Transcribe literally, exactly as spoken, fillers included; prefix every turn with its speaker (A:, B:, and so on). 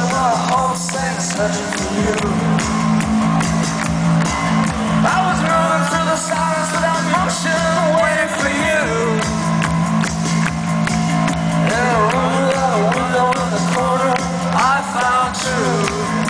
A: my whole thing searching for you. I was moving through the silence without motion, waiting for you. In a room without a window in the corner, I found truth.